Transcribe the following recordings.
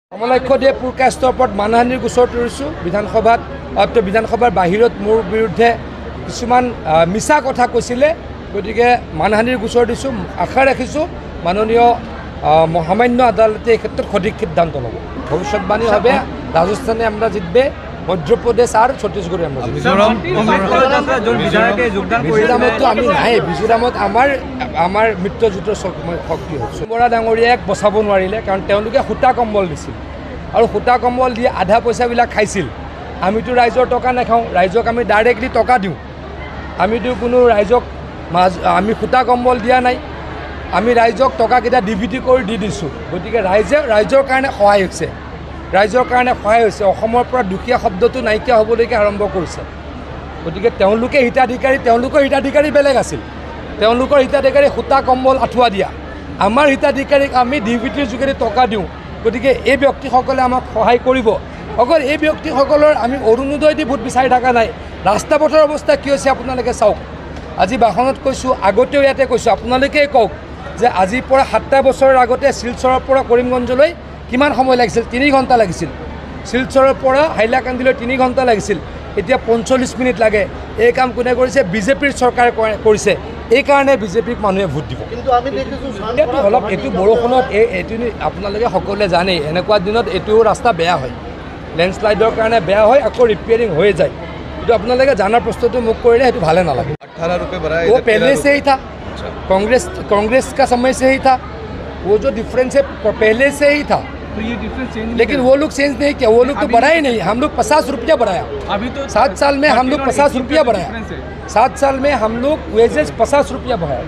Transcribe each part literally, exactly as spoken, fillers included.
কমলাক্ষদেৱ পুৰকাষ্টৰ ওপৰত মানহানিৰ গোচৰ তৰিছোঁ বিধানসভাত বিধানসভাৰ বাহিৰত মোৰ বিৰুদ্ধে কিছুমান মিছা কথা কৈছিলে গতিকে মানহানিৰ গোচৰ দিছোঁ আশা ৰাখিছোঁ মাননীয় মহামান্য আদালতে এই ক্ষেত্ৰত সঠিক সিদ্ধান্ত ল'ব ভৱিষ্যতবাণী হবে রাজস্থানে আমরা জিতবে মধ্যপ্রদেশ আর ছত্তিশগড়ে আমরা মিজোরামতো আমি নাই মিজোরামত আমার আমার মিত্ৰজোঁটৰ শক্তি হৈছে বৰা ডাঙৰীয়াক বচাব নোৱাৰিলে কাৰণ তেওঁলোকে সূতা কম্বল দিছিল আৰু সূতা কম্বল দি আধা পইচাবিলাক খাইছিল আমিতো ৰাইজৰ টকা নাখাওঁ ৰাইজক আমি ডাইৰেক্টলি টকা দিওঁ আমিতো কোনো ৰাইজক আমি সূতা কম্বল দিয়া নাই আমি ৰাইজক টকাকেইটা ডিভিটি কৰি দি দিছোঁ গতিকে ৰাইজে ৰাইজৰ কাৰণে সহায় হৈছে ৰাইজৰ কাৰণে সহায় হৈছে অসমৰ পৰা দুখীয়া শব্দটো নাইকিয়া হ'বলৈকে আৰম্ভ কৰিছে গতিকে তেওঁলোকে হিতাধিকাৰী তেওঁলোকৰ হিতাধিকাৰী বেলেগ আছিল তেওঁলোকৰ হিতাধিকাৰী সূতা কম্বল আঁঠুৱা দিয়া আমাৰ হিতাধিকাৰীক আমি ডিভিটিৰ যোগেদি টকা দিওঁ গতিকে এই ব্যক্তিসকলে আমাক সহায় কৰিব অকল এই ব্যক্তিসকলৰ আমি অৰুণোদয় দি ভোট বিচাৰি থকা নাই ৰাস্তা পথৰ অৱস্থা কি হৈছে আপোনালোকে চাওক আজি বাহনত কৈছোঁ আগতেও ইয়াতে কৈছোঁ আপোনালোকেই কওক যে আজিৰ পৰা সাতটা বছৰৰ আগতে শিলচৰৰ পৰা কৰিমগঞ্জলৈ কিমান সময় লাগিছিল তিনি ঘণ্টা লাগিছিল শিলচৰৰ পৰা হাইলাকান্দিলৈ তিনি ঘণ্টা লাগিছিল এতিয়া পঞ্চল্লিছ মিনিট লাগে এই কাম কোনে কৰিছে বিজেপিৰ চৰকাৰে কৰিছে এইকাৰণে বিজেপিক মানুহে ভোট দিব কিন্তু আমি দেখিছোঁ অলপ এইটো বৰষুণত এই এইটো আপোনালোকে সকলোৱে জানেই এনেকুৱা দিনত এইটো ৰাস্তা বেয়া হয় লেণ্ডশ্লাইডৰ কাৰণে বেয়া হয় আকৌ ৰিপেয়াৰিং হৈ যায় কিন্তু আপোনালোকে জানাৰ প্ৰশ্নটো মোক কৰিলে সেইটো ভালে নালাগে अठारह रुपये बढ़ाया वो पहले से ही था कांग्रेस कांग्रेस का समय से ही था वो जो डिफरेंस है पहले से ही था तो ये डिफरेंस चेंज लेकिन वो लोग चेंज नहीं किया वो लोग तो बढ़ाए नहीं हम लोग पचास रुपया बढ़ाया अभी तो सात साल में हम लोग पचास रुपया बढ़ाया सात साल में हम लोग वेजेस पचास रुपया बढ़ाया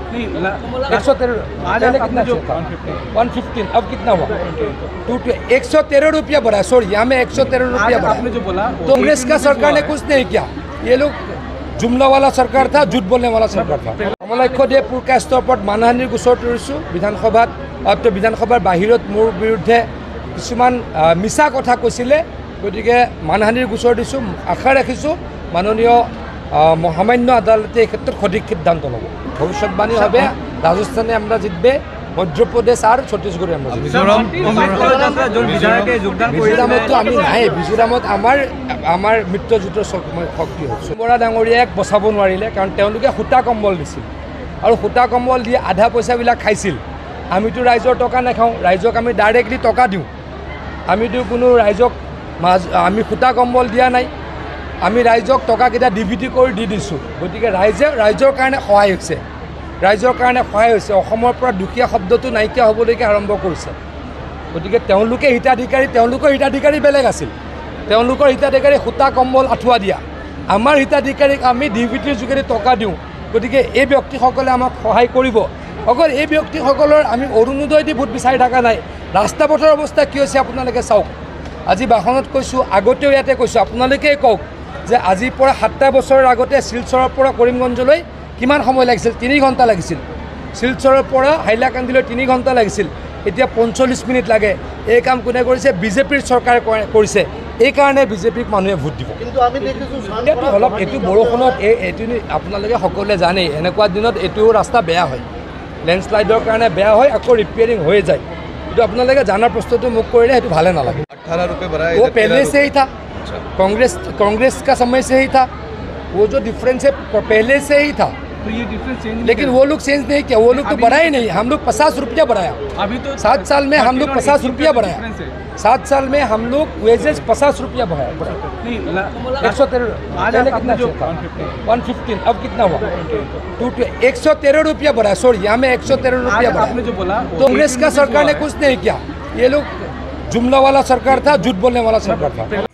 एक सौ तेरह पहले कितना था वन फिफ्टीन अब कितना हुआ टू एक सौ तेरह रुपया बढ़ाया सॉरी यहाँ में एक सौ तेरह रुपया बढ़ाया जो बोला कांग्रेस का सरकार ने कुछ नहीं किया ये लोग जुमला वाला सरकार था झूठ बोलने वाला सरकार था कमलाक्षदेव पुरकाষ্টৰ ওপৰত মানহানিৰ গোচৰ তৰিছোঁ বিধানসভাত বিধানসভাৰ বাহিৰত মোৰ বিৰুদ্ধে কিছুমান মিছা কথা কৈছিলে গতিকে মানহানিৰ গোচৰ দিছোঁ আশা ৰাখিছোঁ মাননীয় মহামান্য আদালতে এই ক্ষেত্ৰত সঠিক সিদ্ধান্ত ল'ব ভৱিষ্যতবাণী হবে রাজস্থানে আমরা জিতবে মধ্যপ্রদেশ আর ছত্তিশগড়ে আমরা মিজোরামতো আমি নাই মিজোরামত আমাৰ আমাৰ মিত্ৰজোঁটৰ শক্তি হৈছে বৰা ডাঙৰীয়াক বচাব নোৱাৰিলে কাৰণ তেওঁলোকে সূতা কম্বল দিছিল আৰু সূতা কম্বল দি আধা পইচাবিলাক খাইছিল আমিতো ৰাইজৰ টকা নাখাওঁ ৰাইজক আমি ডাইৰেক্টলি টকা দিওঁ আমিতো কোনো ৰাইজক আমি সূতা কম্বল দিয়া নাই আমি ৰাইজক টকাকেইটা ডিভিটি কৰি দি দিছোঁ গতিকে ৰাইজে ৰাইজৰ কাৰণে সহায় হৈছে ৰাইজৰ কাৰণে সহায় হৈছে অসমৰ পৰা দুখীয়া শব্দটো নাইকিয়া হ'বলৈকে আৰম্ভ কৰিছে গতিকে তেওঁলোকে হিতাধিকাৰী তেওঁলোকৰ হিতাধিকাৰী বেলেগ আছিল তেওঁলোকৰ হিতাধিকাৰী সূতা কম্বল আঁঠুৱা দিয়া আমাৰ হিতাধিকাৰীক আমি ডিভিটিৰ যোগেদি টকা দিওঁ গতিকে এই ব্যক্তিসকলে আমাক সহায় কৰিব অকল এই ব্যক্তিসকলৰ আমি অৰুণোদয় দি ভোট বিচাৰি থকা নাই ৰাস্তা পথৰ অৱস্থা কি হৈছে আপোনালোকে চাওক আজি বাহনত কৈছোঁ আগতেও ইয়াতে কৈছোঁ আপোনালোকেই কওক যে আজিৰ পৰা সাতটা বছৰৰ আগতে শিলচৰৰ পৰা কৰিমগঞ্জলৈ কিমান সময় লাগিছিল তিনি ঘণ্টা লাগিছিল শিলচৰৰ পৰা হাইলাকান্দিলৈ তিনি ঘণ্টা লাগিছিল এতিয়া পঞ্চল্লিছ মিনিট লাগে এই কাম কোনে কৰিছে বিজেপিৰ চৰকাৰে কৰিছে এইকাৰণে বিজেপিক মানুহে ভোট দিব কিন্তু আমি দেখিছোঁ অলপ এইটো বৰষুণত এই এইটো আপোনালোকে সকলোৱে জানেই এনেকুৱা দিনত এইটো ৰাস্তা বেয়া হয় লেণ্ডশ্লাইডৰ কাৰণে বেয়া হয় আকৌ ৰিপেয়াৰিং হৈ যায় কিন্তু আপোনালোকে জানাৰ প্ৰশ্নটো মোক কৰিলে সেইটো ভালে নালাগে अठारह रुपये बढ़ाया वो पहले से ही था कांग्रेस कांग्रेस का समय से ही था वो जो डिफरेंस है पहले से ही था तो ये डिफरेंस चेंज लेकिन वो लोग चेंज नहीं किया वो लोग तो बढ़ाए नहीं हम लोग पचास रुपया बढ़ाया अभी तो सात साल में हम लोग पचास रुपया बढ़ाया सात साल में हम लोग वेजेस पचास रुपया बढ़ाया एक सौ तेरह पहले कितना था वन फिफ्टीन अब कितना हुआ टू एक सौ तेरह रुपया बढ़ाया सॉरी यहाँ में एक सौ तेरह रुपया बढ़ाया जो बोला कांग्रेस का सरकार ने कुछ नहीं किया ये लोग जुमला वाला सरकार था झूठ बोलने वाला सरकार था